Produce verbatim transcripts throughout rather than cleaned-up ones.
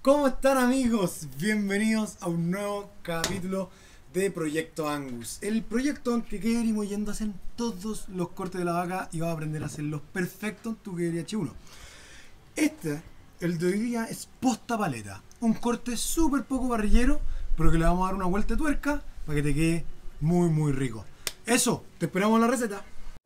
¿Cómo están, amigos? Bienvenidos a un nuevo capítulo de Proyecto Angus. El proyecto en que queremos yendo a hacer todos los cortes de la vaca y vas a aprender a hacerlos perfectos en tu quería H uno. Este, el de hoy día, es posta paleta. Un corte súper poco parrillero, pero que le vamos a dar una vuelta de tuerca para que te quede muy muy rico. Eso, te esperamos en la receta.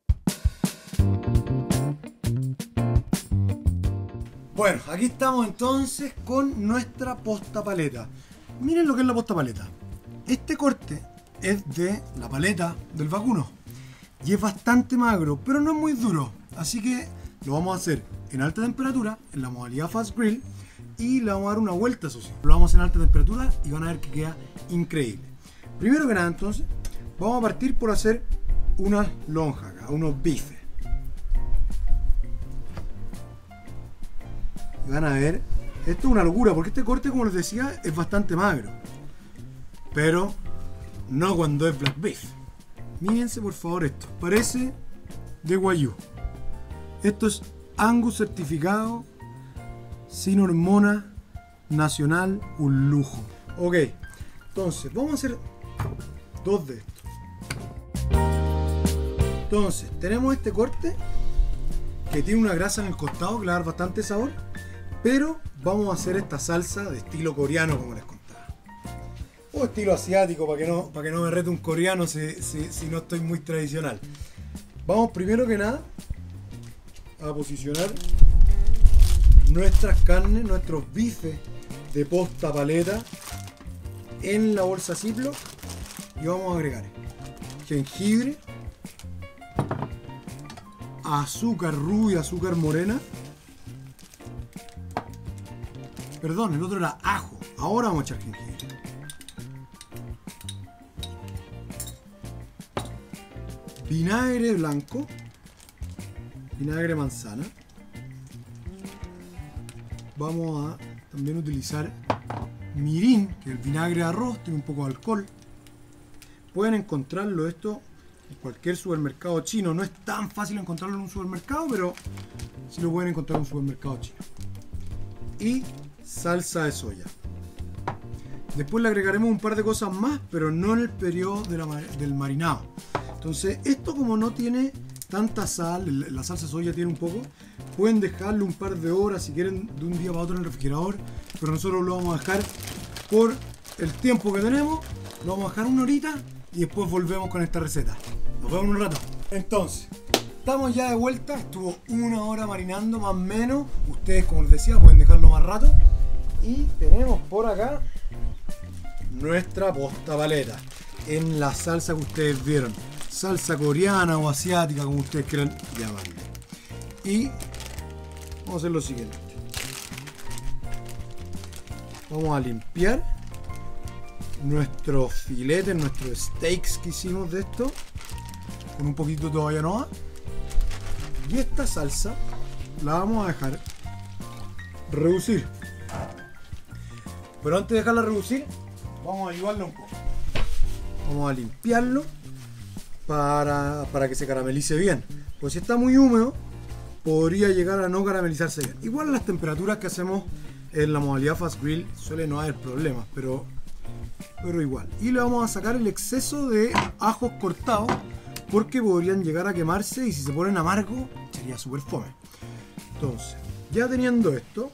Bueno, aquí estamos entonces con nuestra posta paleta. Miren lo que es la posta paleta. Este corte es de la paleta del vacuno y es bastante magro, pero no es muy duro. Así que lo vamos a hacer en alta temperatura, en la modalidad Fast Grill, y le vamos a dar una vuelta, eso sí. Lo vamos a hacer en alta temperatura y van a ver que queda increíble. Primero que nada, entonces, vamos a partir por hacer unas lonjas, unos bifes. Y van a ver, esto es una locura porque este corte, como les decía, es bastante magro, pero no cuando es black beef. Mírense por favor esto, parece de Wagyu. Esto es Angus certificado, sin hormona, nacional, un lujo. Ok, entonces vamos a hacer dos de estos. Entonces tenemos este corte que tiene una grasa en el costado que le da bastante sabor, pero vamos a hacer esta salsa de estilo coreano, como les contaba, o estilo asiático, para que no, para que no me rete un coreano si, si, si no estoy muy tradicional. Vamos primero que nada a posicionar nuestras carnes, nuestros bifes de posta paleta en la bolsa Ziploc y vamos a agregar jengibre, azúcar rubia, azúcar morena. Perdón, el otro era ajo. Ahora vamos a echar jengibre. Vinagre blanco. Vinagre manzana. Vamos a también utilizar mirin, que es el vinagre de arroz, tiene un poco de alcohol. Pueden encontrarlo esto en cualquier supermercado chino. No es tan fácil encontrarlo en un supermercado, pero sí lo pueden encontrar en un supermercado chino. Y salsa de soya. Después le agregaremos un par de cosas más, pero no en el periodo de la, del marinado. Entonces esto, como no tiene tanta sal, la salsa de soya tiene un poco, pueden dejarlo un par de horas si quieren, de un día para otro en el refrigerador, pero nosotros lo vamos a dejar por el tiempo que tenemos. Lo vamos a dejar una horita y después volvemos con esta receta. Nos vemos en un rato. Entonces estamos ya de vuelta. Estuvo una hora marinando más o menos. Ustedes, como les decía, pueden dejarlo más rato. Y tenemos por acá nuestra posta paleta en la salsa que ustedes vieron, salsa coreana o asiática, como ustedes quieran llamarle. Y vamos a hacer lo siguiente: vamos a limpiar nuestros filetes, nuestros steaks que hicimos de esto con un poquito de toalla noa, y esta salsa la vamos a dejar reducir. Pero antes de dejarla reducir, vamos a ayudarla un poco. Vamos a limpiarlo para, para que se caramelice bien. Pues si está muy húmedo, podría llegar a no caramelizarse bien. Igual las temperaturas que hacemos en la modalidad Fast Grill suele no haber problemas, pero, pero igual. Y le vamos a sacar el exceso de ajos cortados, porque podrían llegar a quemarse y si se ponen amargos sería súper fome. Entonces, ya teniendo esto,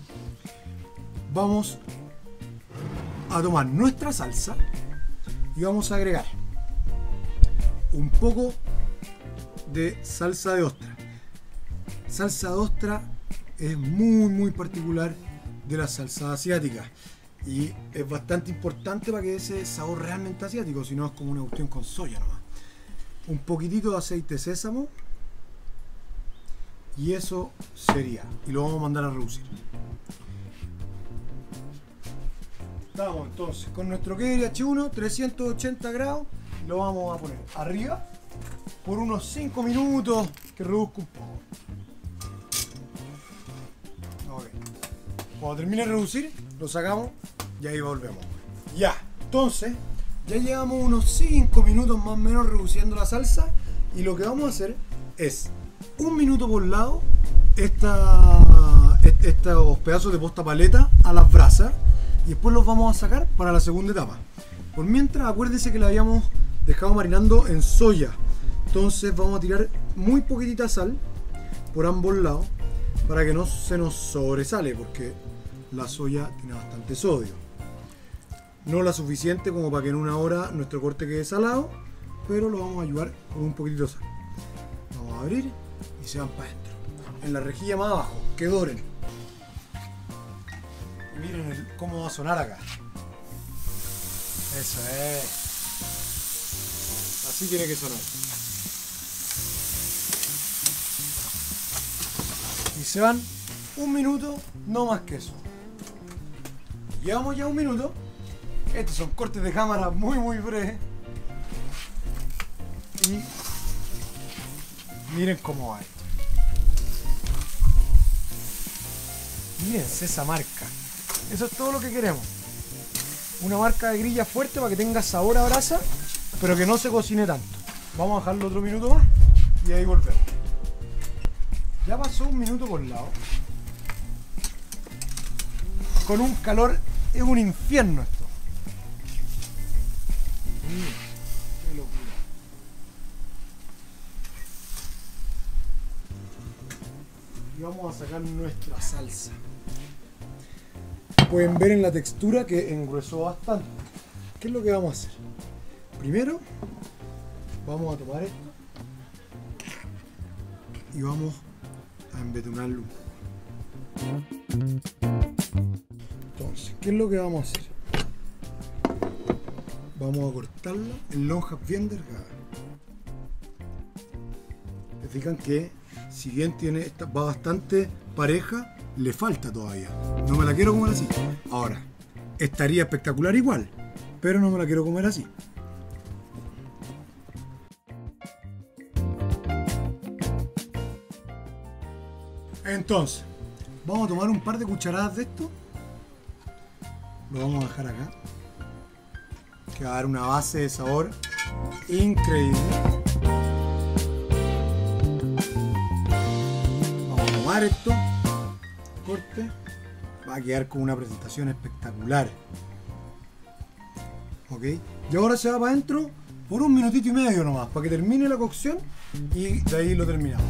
vamos a tomar nuestra salsa y vamos a agregar un poco de salsa de ostra. Salsa de ostra es muy muy particular de la salsa asiática y es bastante importante para que ese sabor realmente asiático, si no es como una cuestión con soya nomás. Un poquitito de aceite de sésamo y eso sería, y lo vamos a mandar a reducir. Estamos entonces con nuestro quería H uno trescientos ochenta grados, lo vamos a poner arriba por unos cinco minutos que reduzca un poco. Okay. Cuando termine de reducir, lo sacamos y ahí volvemos. Ya, entonces ya llevamos unos cinco minutos más o menos reduciendo la salsa, y lo que vamos a hacer es un minuto por lado esta, estos pedazos de posta paleta a las brasas y después los vamos a sacar para la segunda etapa. Por mientras, acuérdense que la habíamos dejado marinando en soya. Entonces vamos a tirar muy poquitita sal por ambos lados para que no se nos sobresale, porque la soya tiene bastante sodio. No la suficiente como para que en una hora nuestro corte quede salado, pero lo vamos a ayudar con un poquitito de sal. Vamos a abrir y se van para adentro. En la rejilla más abajo, que doren. Y miren el, cómo va a sonar acá. Eso es. Así tiene que sonar. Y se van un minuto, no más que eso. Llevamos ya un minuto. Estos son cortes de cámara muy muy breves. Y miren cómo va esto. Mírense esa marca. Eso es todo lo que queremos. Una marca de grilla fuerte para que tenga sabor a brasa, pero que no se cocine tanto. Vamos a dejarlo otro minuto más y ahí volvemos. Ya pasó un minuto por lado. Con un calor, es un infierno esto. Miren, qué locura. Y vamos a sacar nuestra salsa. Pueden ver en la textura que engruesó bastante. ¿Qué es lo que vamos a hacer? Primero vamos a tomar esto y vamos a embetunarlo un poco. Entonces, ¿qué es lo que vamos a hacer? Vamos a cortarla en lonjas bien delgadas. Se fijan que si bien tiene, esta, va bastante pareja, le falta todavía. No me la quiero comer así. Ahora, estaría espectacular igual, pero no me la quiero comer así. Entonces, vamos a tomar un par de cucharadas de esto. Lo vamos a dejar acá. Que va a dar una base de sabor increíble. Vamos a tomar esto. Corte. Va a quedar con una presentación espectacular. Ok. Y ahora se va para adentro por un minutito y medio nomás, para que termine la cocción y de ahí lo terminamos.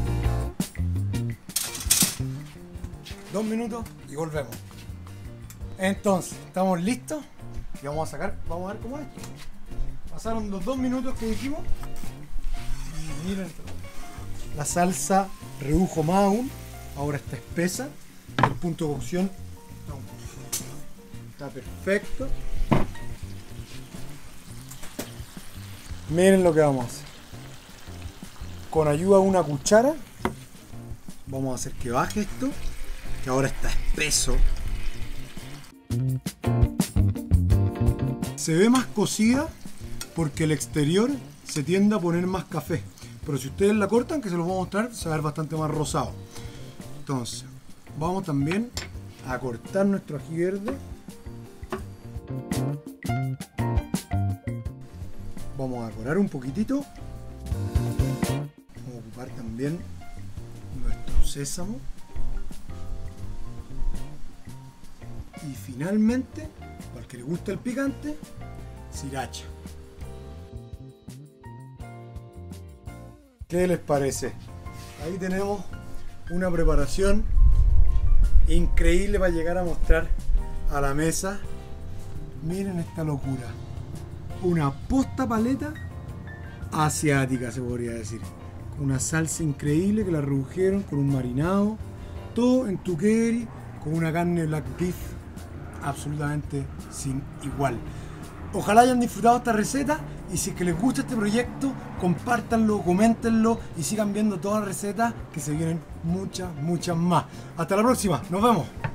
Dos minutos y volvemos. Entonces, estamos listos y vamos a sacar, vamos a ver cómo es esto. Pasaron los dos minutos que dijimos y miren, la salsa redujo más aún, ahora está espesa, el punto de cocción está perfecto. Miren lo que vamos a hacer. Con ayuda de una cuchara vamos a hacer que baje esto, que ahora está espeso. Se ve más cocida porque el exterior se tiende a poner más café, pero si ustedes la cortan, que se los voy a mostrar, se va a ver bastante más rosado. Entonces vamos también a cortar nuestro ají verde. Vamos a decorar un poquitito. Vamos a ocupar también nuestro sésamo. Y finalmente, para el que le gusta el picante, sriracha. ¿Qué les parece? Ahí tenemos una preparación increíble para llegar a mostrar a la mesa. Miren esta locura. Una posta paleta asiática, se podría decir. Con una salsa increíble que la redujeron con un marinado. Todo en tukeri, con una carne black beef absolutamente sin igual. Ojalá hayan disfrutado esta receta y si es que les gusta este proyecto, compártanlo, coméntenlo y sigan viendo todas las recetas, que se vienen muchas, muchas más. Hasta la próxima, nos vemos.